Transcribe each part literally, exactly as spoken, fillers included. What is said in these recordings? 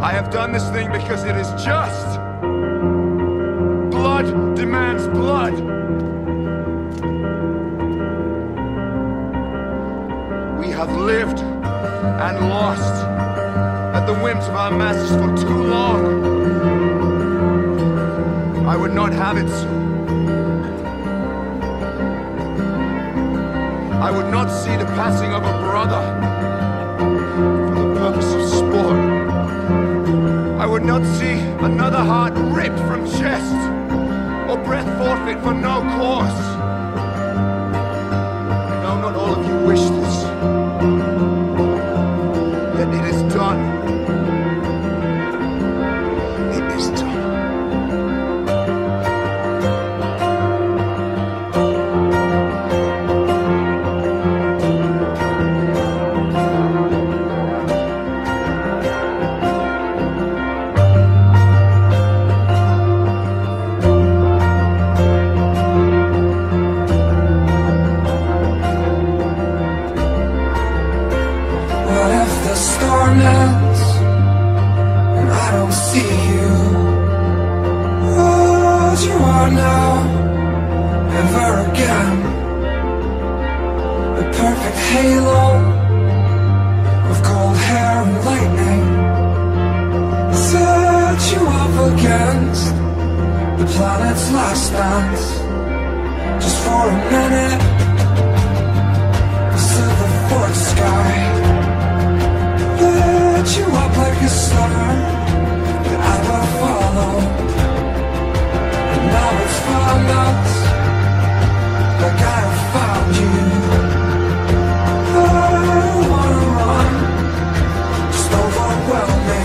I have done this thing because it is just. Blood demands blood. We have lived and lost at the whims of our masters for too long. I would not have it so. I would not see the passing of a brother for the purpose of sport. I would not see another heart ripped from chest or breath forfeit for no cause. I know not all of you wish this, yet it is done. It is done. And I don't see you as you are now, ever again. The perfect halo of cold hair and lightning set you up against the planet's last dance. Just for a minute, the silver forked sky lit you up like a star that I will follow. And now it's found us, like I have found you. I don't wanna run, just overwhelm me.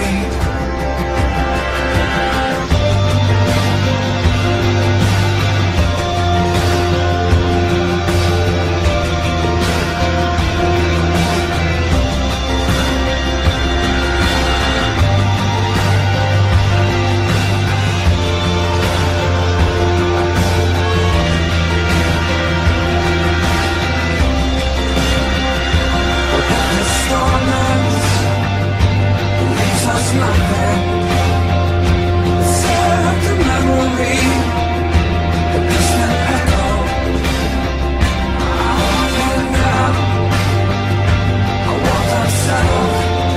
Nothing except a memory, a distant echo. I want it now, I want unsettled.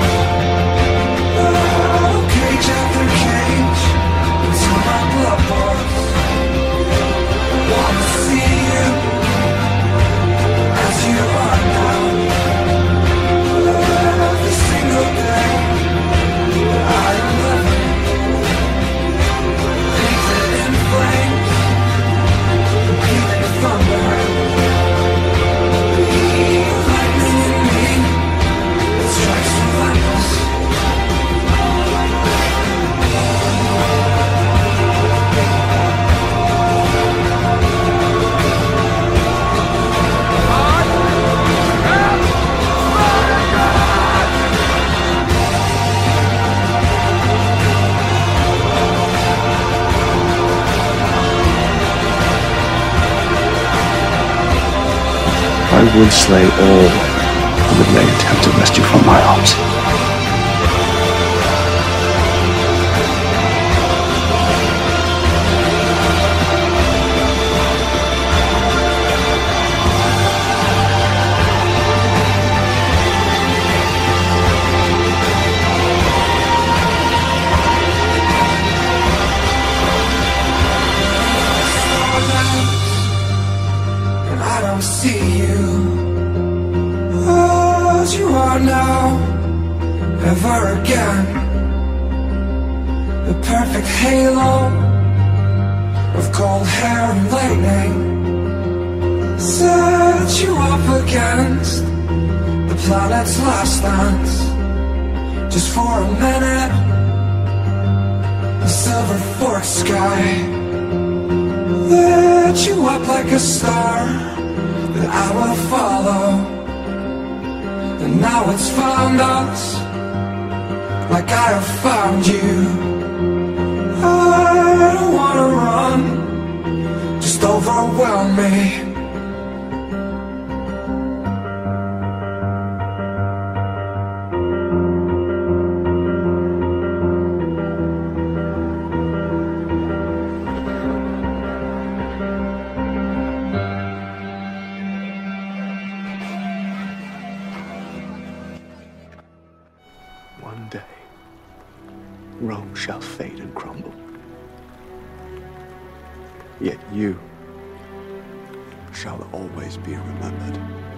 Oh, cage after cage, into my blood boils. I wanna see you as you are now. Every single day I am living, painted in flames, breathing thunder. Lightning in me, it strikes relentless. I would slay all who would lay attempt to wrest you from my arms. And I don't see you as you are now, ever again. The perfect halo of cold hair and lightning set you up against the planet's last dance. Just for a minute, the silver forked sky lit you up like a star that I will follow. And now it's found us, like I have found you. I don't wanna run, just overwhelm me. One day, Rome shall fade and crumble. Yet you shall always be remembered.